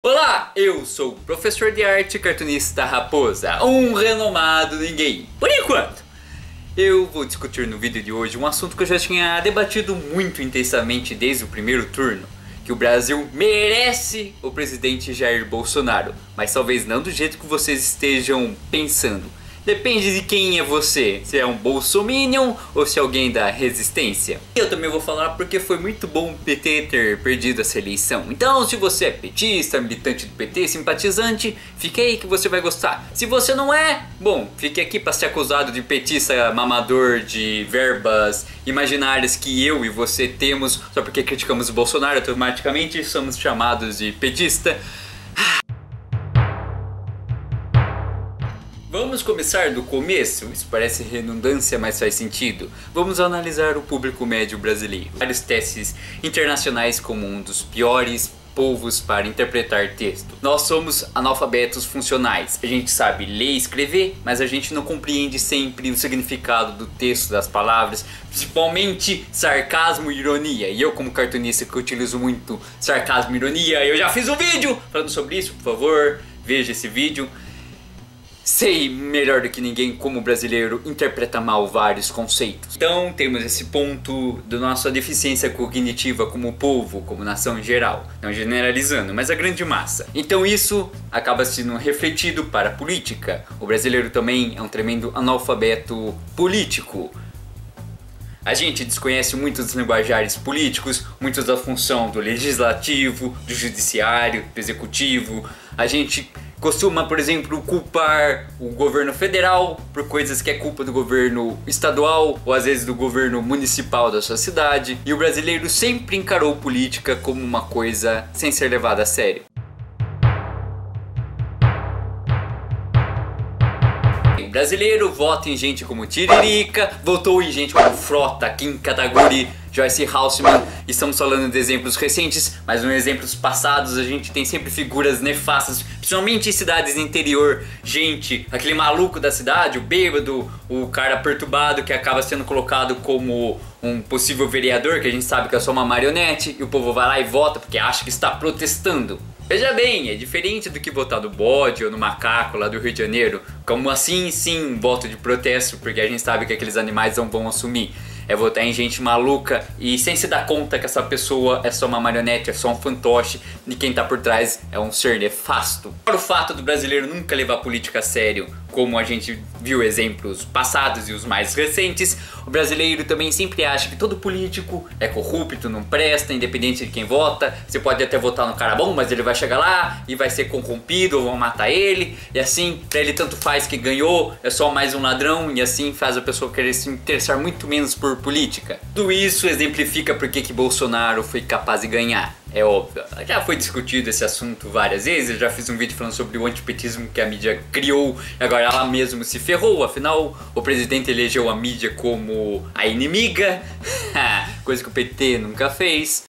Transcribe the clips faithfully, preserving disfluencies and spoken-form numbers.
Olá, eu sou o professor de arte cartunista Raposa, um renomado ninguém, por enquanto. Eu vou discutir no vídeo de hoje um assunto que eu já tinha debatido muito intensamente desde o primeiro turno, que o Brasil merece o presidente Jair Bolsonaro, mas talvez não do jeito que vocês estejam pensando. Depende de quem é você, se é um bolsominion ou se é alguém da resistência. Eu também vou falar porque foi muito bom o P T ter perdido essa eleição. Então se você é petista, militante do P T, simpatizante, fique aí que você vai gostar. Se você não é, bom, fique aqui para ser acusado de petista mamador de verbas imaginárias que eu e você temos só porque criticamos o Bolsonaro, automaticamente somos chamados de petista. Vamos começar do começo? Isso parece redundância, mas faz sentido. Vamos analisar o público médio brasileiro. Vários testes internacionais como um dos piores povos para interpretar texto. Nós somos analfabetos funcionais. A gente sabe ler e escrever, mas a gente não compreende sempre o significado do texto, das palavras, principalmente sarcasmo e ironia. E eu, como cartunista que utilizo muito sarcasmo e ironia, eu já fiz um vídeo falando sobre isso, por favor, veja esse vídeo. Sei melhor do que ninguém como o brasileiro interpreta mal vários conceitos. Então temos esse ponto da nossa deficiência cognitiva como povo, como nação em geral. Não generalizando, mas a grande massa. Então isso acaba sendo refletido para a política. O brasileiro também é um tremendo analfabeto político. A gente desconhece muitos dos linguajares políticos, muitos da função do legislativo, do judiciário, do executivo. A gente costuma, por exemplo, culpar o governo federal por coisas que é culpa do governo estadual ou às vezes do governo municipal da sua cidade. E o brasileiro sempre encarou política como uma coisa sem ser levada a sério. O brasileiro vota em gente como Tiririca, votou em gente como Frota, Kim Kataguiri, Joyce Halseman. Estamos falando de exemplos recentes, mas nos exemplos passados a gente tem sempre figuras nefastas, principalmente em cidades do interior. Gente, aquele maluco da cidade, o bêbado, o cara perturbado que acaba sendo colocado como um possível vereador, que a gente sabe que é só uma marionete, e o povo vai lá e vota porque acha que está protestando. Veja bem, é diferente do que votar no bode ou no macaco lá do Rio de Janeiro. Como assim, sim, um voto de protesto, porque a gente sabe que aqueles animais não vão assumir. É votar em gente maluca e sem se dar conta que essa pessoa é só uma marionete, é só um fantoche e quem tá por trás é um ser nefasto. Para o fato do brasileiro nunca levar a política a sério, como a gente viu exemplos passados e os mais recentes, o brasileiro também sempre acha que todo político é corrupto, não presta, independente de quem vota. Você pode até votar no cara bom, mas ele vai chegar lá e vai ser corrompido ou vão matar ele. E assim, pra ele tanto faz que ganhou, é só mais um ladrão, e assim faz a pessoa querer se interessar muito menos por política. Tudo isso exemplifica porque que Bolsonaro foi capaz de ganhar. É óbvio, já foi discutido esse assunto várias vezes, eu já fiz um vídeo falando sobre o antipetismo que a mídia criou e agora ela mesmo se ferrou, afinal o presidente elegeu a mídia como a inimiga, coisa que o P T nunca fez.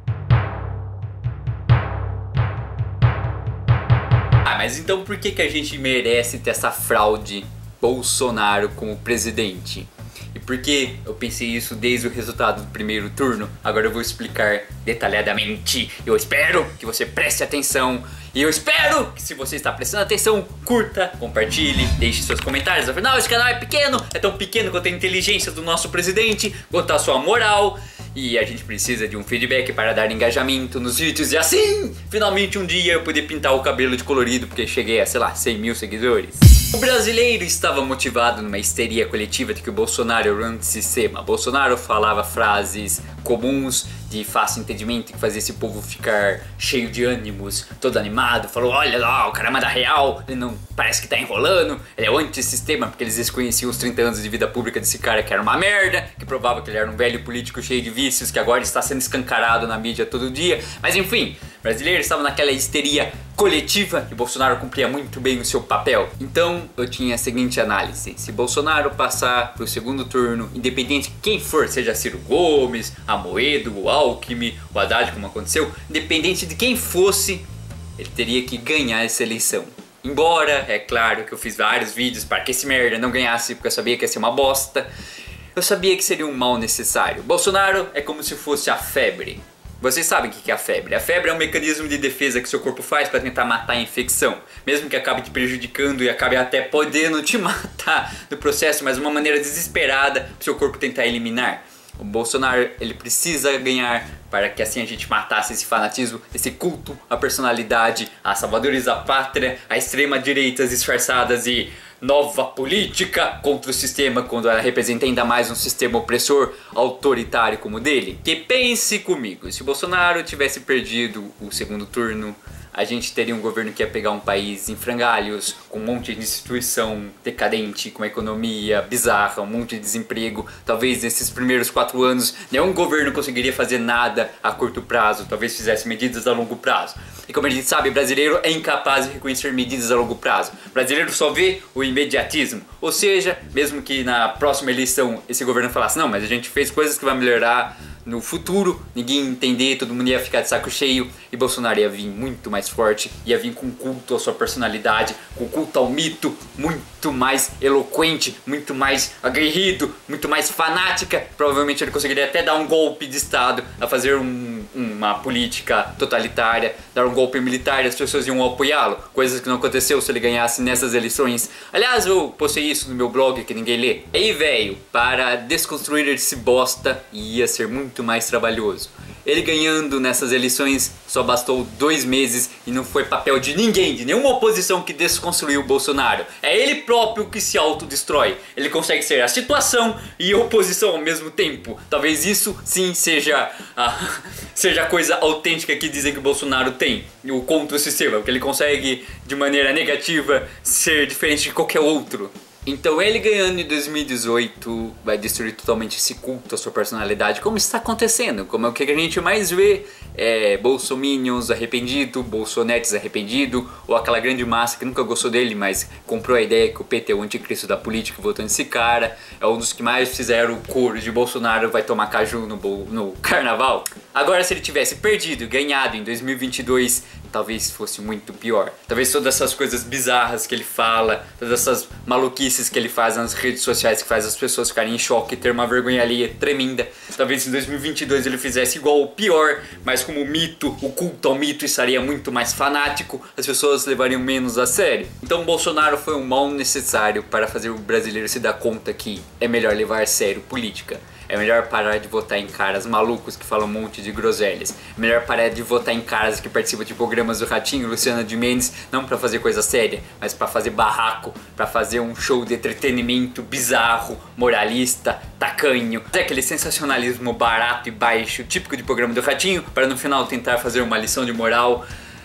Ah, mas então por que que a gente merece ter essa fraude Bolsonaro como presidente? E por que eu pensei isso desde o resultado do primeiro turno? Agora eu vou explicar detalhadamente. Eu espero que você preste atenção. E eu espero que, se você está prestando atenção, curta, compartilhe, deixe seus comentários. Afinal, esse canal é pequeno, é tão pequeno quanto a inteligência do nosso presidente, quanto a sua moral. E a gente precisa de um feedback para dar engajamento nos vídeos. E assim, finalmente um dia eu poder pintar o cabelo de colorido, porque cheguei a, sei lá, cem mil seguidores. O brasileiro estava motivado numa histeria coletiva de que o Bolsonaro era o antissistema. Bolsonaro falava frases comuns de fácil entendimento que fazia esse povo ficar cheio de ânimos, todo animado. Falou, olha lá, o cara manda real, ele não parece que tá enrolando, ele é o antissistema, porque eles desconheciam os trinta anos de vida pública desse cara que era uma merda, que provava que ele era um velho político cheio de vícios, que agora está sendo escancarado na mídia todo dia. Mas enfim, brasileiros estavam naquela histeria coletiva e Bolsonaro cumpria muito bem o seu papel. Então eu tinha a seguinte análise: se Bolsonaro passar pro segundo turno, independente de quem for, seja Ciro Gomes, Amoedo, o Alckmin, o Haddad, como aconteceu, independente de quem fosse, ele teria que ganhar essa eleição. Embora, é claro que eu fiz vários vídeos para que esse merda não ganhasse, porque eu sabia que ia ser uma bosta, eu sabia que seria um mal necessário. Bolsonaro é como se fosse a febre. Vocês sabem o que é a febre. A febre é um mecanismo de defesa que seu corpo faz para tentar matar a infecção. Mesmo que acabe te prejudicando e acabe até podendo te matar no processo, mas uma maneira desesperada para seu corpo tentar eliminar. O Bolsonaro, ele precisa ganhar para que assim a gente matasse esse fanatismo, esse culto à personalidade, a salvadores da pátria, a extrema direitas disfarçadas e nova política contra o sistema, quando ela representa ainda mais um sistema opressor, autoritário como o dele. Que pense comigo, se o Bolsonaro tivesse perdido o segundo turno, a gente teria um governo que ia pegar um país em frangalhos, com um monte de instituição decadente, com uma economia bizarra, um monte de desemprego. Talvez nesses primeiros quatro anos nenhum governo conseguiria fazer nada a curto prazo, talvez fizesse medidas a longo prazo. E como a gente sabe, o brasileiro é incapaz de reconhecer medidas a longo prazo. O brasileiro só vê o imediatismo. Ou seja, mesmo que na próxima eleição esse governo falasse, não, mas a gente fez coisas que vai melhorar no futuro, ninguém ia entender, todo mundo ia ficar de saco cheio e Bolsonaro ia vir muito mais forte, ia vir com culto à sua personalidade, com culto ao mito, muito mais eloquente, muito mais aguerrido, muito mais fanática. Provavelmente ele conseguiria até dar um golpe de estado, a fazer um, uma política totalitária, dar um golpe militar e as pessoas iam apoiá-lo, coisas que não aconteceu se ele ganhasse nessas eleições. Aliás, eu postei isso no meu blog que ninguém lê. E aí, velho, para desconstruir esse bosta ia ser muito mais trabalhoso. Ele ganhando nessas eleições só bastou dois meses e não foi papel de ninguém, de nenhuma oposição que desconstruiu o Bolsonaro. É ele próprio que se autodestrói. Ele consegue ser a situação e a oposição ao mesmo tempo. Talvez isso sim seja a, seja a coisa autêntica que dizem que o Bolsonaro tem. O contra o sistema, porque ele consegue de maneira negativa ser diferente de qualquer outro. Então ele ganhando em dois mil e dezoito vai destruir totalmente esse culto à sua personalidade, como está acontecendo, como é o que a gente mais vê, é, bolsominions arrependido, bolsonetes arrependido, ou aquela grande massa que nunca gostou dele, mas comprou a ideia que o P T é o anticristo da política, votando nesse cara, é um dos que mais fizeram o coro de Bolsonaro vai tomar caju no, no carnaval. Agora, se ele tivesse perdido e ganhado em dois mil e vinte e dois, talvez fosse muito pior. Talvez todas essas coisas bizarras que ele fala, todas essas maluquices que ele faz nas redes sociais que faz as pessoas ficarem em choque e ter uma vergonha alheia tremenda. Talvez em dois mil e vinte e dois ele fizesse igual ou pior, mas como o mito, o culto ao mito estaria muito mais fanático, as pessoas levariam menos a sério. Então Bolsonaro foi um mal necessário para fazer o brasileiro se dar conta que é melhor levar a sério política. É melhor parar de votar em caras malucos que falam um monte de groselhas. É melhor parar de votar em caras que participam de programas do Ratinho, Luciana Gimenez, não pra fazer coisa séria, mas pra fazer barraco, pra fazer um show de entretenimento bizarro, moralista, tacanho. É aquele sensacionalismo barato e baixo, típico de programa do Ratinho, para no final tentar fazer uma lição de moral.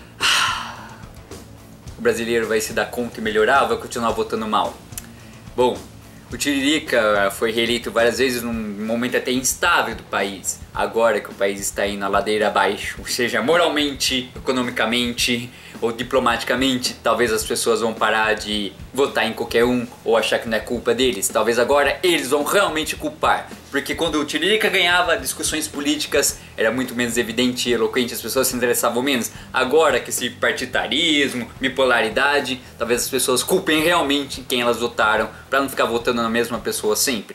O brasileiro vai se dar conta e melhorar ou vai continuar votando mal? Bom, o Tiririca foi reeleito várias vezes num momento até instável do país. Agora que o país está indo na ladeira abaixo, seja moralmente, economicamente ou diplomaticamente, talvez as pessoas vão parar de votar em qualquer um ou achar que não é culpa deles. Talvez agora eles vão realmente culpar. Porque quando o Tiririca ganhava, discussões políticas era muito menos evidente e eloquente, as pessoas se interessavam menos. Agora que esse partitarismo, bipolaridade, talvez as pessoas culpem realmente quem elas votaram, para não ficar votando na mesma pessoa sempre.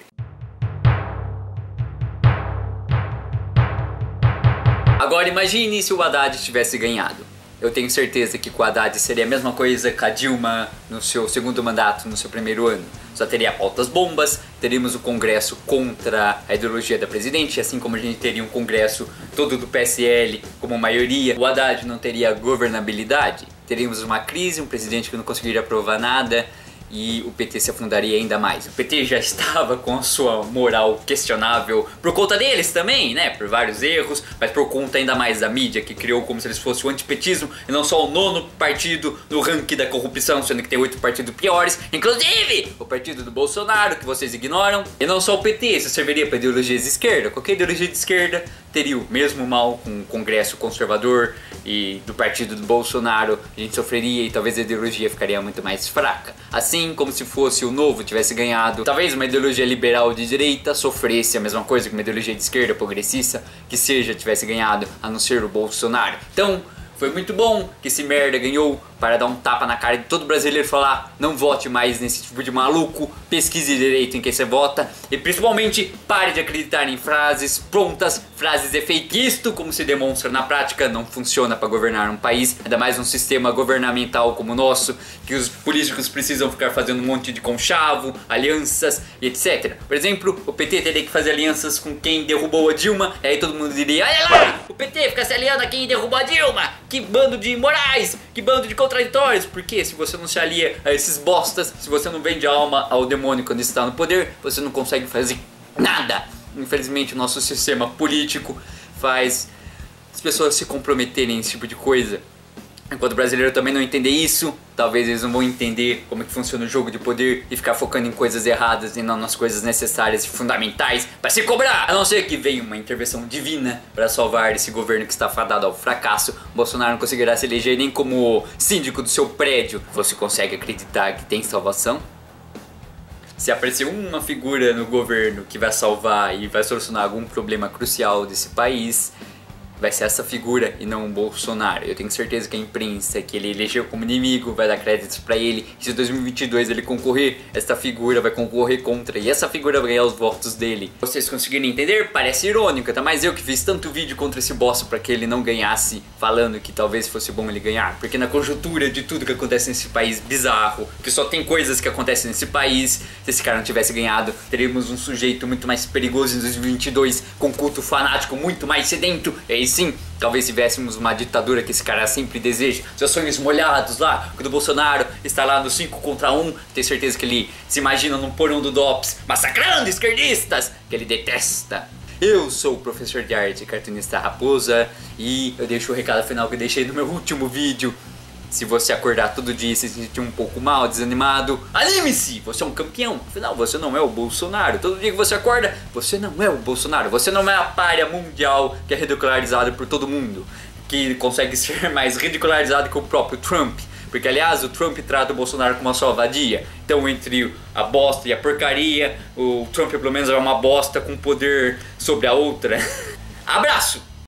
Agora imagine se o Haddad tivesse ganhado. Eu tenho certeza que com o Haddad seria a mesma coisa que a Dilma no seu segundo mandato, no seu primeiro ano. Só teria pautas bombas, teríamos o Congresso contra a ideologia da presidente, assim como a gente teria um Congresso todo do P S L como maioria. O Haddad não teria governabilidade, teríamos uma crise, um presidente que não conseguiria aprovar nada e o P T se afundaria ainda mais. O P T já estava com a sua moral questionável por conta deles também, né? Por vários erros, mas por conta ainda mais da mídia, que criou como se eles fossem o antipetismo e não só o nono partido no ranking da corrupção, sendo que tem oito partidos piores, inclusive o partido do Bolsonaro, que vocês ignoram. E não só o P T, isso serviria para ideologias de esquerda. Qualquer ideologia de esquerda teria o mesmo mal com o Congresso conservador e do partido do Bolsonaro. A gente sofreria e talvez a ideologia ficaria muito mais fraca. Assim como se fosse o Novo tivesse ganhado, talvez uma ideologia liberal de direita sofresse a mesma coisa que uma ideologia de esquerda progressista que seja tivesse ganhado, a não ser o Bolsonaro. Então foi muito bom que esse merda ganhou para dar um tapa na cara de todo brasileiro e falar: não vote mais nesse tipo de maluco, pesquise direito em quem você vota e principalmente pare de acreditar em frases prontas, frases efeito. Isto, como se demonstra na prática, não funciona para governar um país, ainda mais um sistema governamental como o nosso, que os políticos precisam ficar fazendo um monte de conchavo, alianças e etcétera. Por exemplo, o P T teria que fazer alianças com quem derrubou a Dilma, e aí todo mundo diria: olha lá, o P T fica se aliando a quem derrubou a Dilma, que bando de imorais, que bando de contraditórios. Porque se você não se alia a esses bostas, se você não vende a alma ao demônio quando está no poder, você não consegue fazer nada. Infelizmente o nosso sistema político faz as pessoas se comprometerem nesse tipo de coisa. Enquanto o brasileiro também não entender isso, talvez eles não vão entender como é que funciona o jogo de poder e ficar focando em coisas erradas e não nas coisas necessárias e fundamentais para se cobrar. A não ser que venha uma intervenção divina para salvar esse governo que está fadado ao fracasso, Bolsonaro não conseguirá se eleger nem como síndico do seu prédio. Você consegue acreditar que tem salvação? Se aparecer uma figura no governo que vai salvar e vai solucionar algum problema crucial desse país, vai ser essa figura e não o Bolsonaro. Eu tenho certeza que a imprensa que ele elegeu como inimigo vai dar créditos pra ele. E se em dois mil e vinte e dois ele concorrer, essa figura vai concorrer contra e essa figura vai ganhar os votos dele. Vocês conseguirem entender? Parece irônico, tá? Mas eu que fiz tanto vídeo contra esse bosta pra que ele não ganhasse, falando que talvez fosse bom ele ganhar. Porque na conjuntura de tudo que acontece nesse país bizarro, que só tem coisas que acontecem nesse país, se esse cara não tivesse ganhado, teríamos um sujeito muito mais perigoso em dois mil e vinte e dois, com culto fanático muito mais sedento. E sim, talvez tivéssemos uma ditadura que esse cara sempre deseja. Seus sonhos molhados lá, quando o Bolsonaro está lá no cinco contra um, tenho certeza que ele se imagina num porão do DOPS, massacrando esquerdistas, que ele detesta. Eu sou o professor de arte, cartunista Raposa, e eu deixo o recado final que eu deixei no meu último vídeo. Se você acordar todo dia e se sentir um pouco mal, desanimado, anime-se! Você é um campeão. Afinal, você não é o Bolsonaro. Todo dia que você acorda, você não é o Bolsonaro. Você não é a pária mundial que é ridicularizada por todo mundo, que consegue ser mais ridicularizado que o próprio Trump. Porque, aliás, o Trump trata o Bolsonaro como uma só vadia. Então, entre a bosta e a porcaria, o Trump pelo menos é uma bosta com poder sobre a outra. Abraço!